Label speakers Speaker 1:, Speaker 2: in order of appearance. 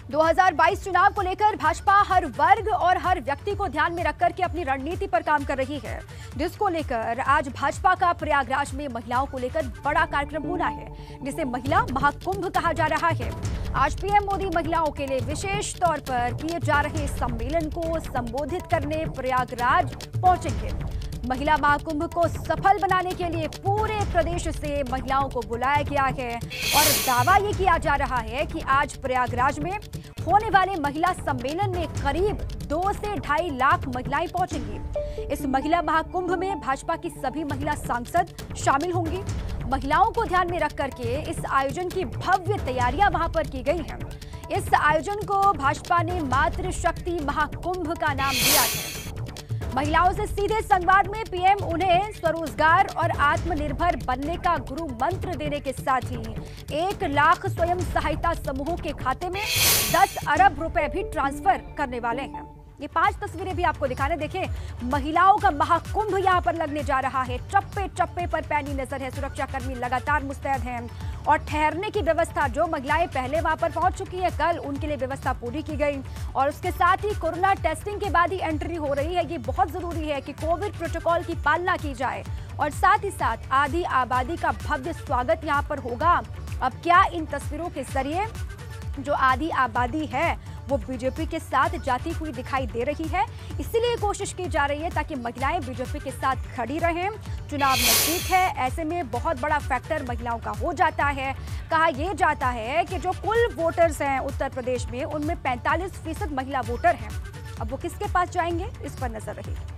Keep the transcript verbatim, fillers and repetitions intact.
Speaker 1: दो हज़ार बाईस चुनाव को लेकर भाजपा हर वर्ग और हर व्यक्ति को ध्यान में रखकर के अपनी रणनीति पर काम कर रही है, जिसको लेकर आज भाजपा का प्रयागराज में महिलाओं को लेकर बड़ा कार्यक्रम होना है, जिसे महिला महाकुंभ कहा जा रहा है। आज पीएम मोदी महिलाओं के लिए विशेष तौर पर किए जा रहे सम्मेलन को संबोधित करने प्रयागराज पहुंचेंगे। महिला महाकुंभ को सफल बनाने के लिए पूरे प्रदेश से महिलाओं को बुलाया गया है और दावा ये किया जा रहा है कि आज प्रयागराज में होने वाले महिला सम्मेलन में करीब दो से ढाई लाख महिलाएं पहुंचेंगी। इस महिला महाकुंभ में भाजपा की सभी महिला सांसद शामिल होंगी। महिलाओं को ध्यान में रख करके इस आयोजन की भव्य तैयारियां वहां पर की गई हैं। इस आयोजन को भाजपा ने मातृ शक्ति महाकुंभ का नाम दिया है। महिलाओं से सीधे संवाद में पीएम उन्हें स्वरोजगार और आत्मनिर्भर बनने का गुरु मंत्र देने के साथ ही एक लाख स्वयं सहायता समूहों के खाते में दस अरब रुपए भी ट्रांसफर करने वाले हैं। ये पांच तस्वीरें भी आपको दिखाने, देखें महिलाओं का महाकुंभ यहाँ पर लगने जा रहा है। चप्पे चप्पे पर पैनी नजर है, सुरक्षा कर्मी लगातार मुस्तैद हैं और ठहरने की व्यवस्था, जो महिलाएं पहले वहां पर पहुंच चुकी है कल, उनके लिए व्यवस्था पूरी की गई और उसके साथ ही कोरोना टेस्टिंग के बाद ही एंट्री हो रही है। ये बहुत जरूरी है कि कोविड प्रोटोकॉल की पालना की जाए और साथ ही साथ आधी आबादी का भव्य स्वागत यहाँ पर होगा। अब क्या इन तस्वीरों के जरिए जो आधी आबादी है वो बीजेपी के साथ जाती हुई दिखाई दे रही है, इसीलिए कोशिश की जा रही है ताकि महिलाएं बीजेपी के साथ खड़ी रहें। चुनाव नजदीक है, ऐसे में बहुत बड़ा फैक्टर महिलाओं का हो जाता है। कहा यह जाता है कि जो कुल वोटर्स हैं उत्तर प्रदेश में, उनमें पैंतालीस फीसद महिला वोटर हैं। अब वो किसके पास जाएंगे, इस पर नजर रहेगी।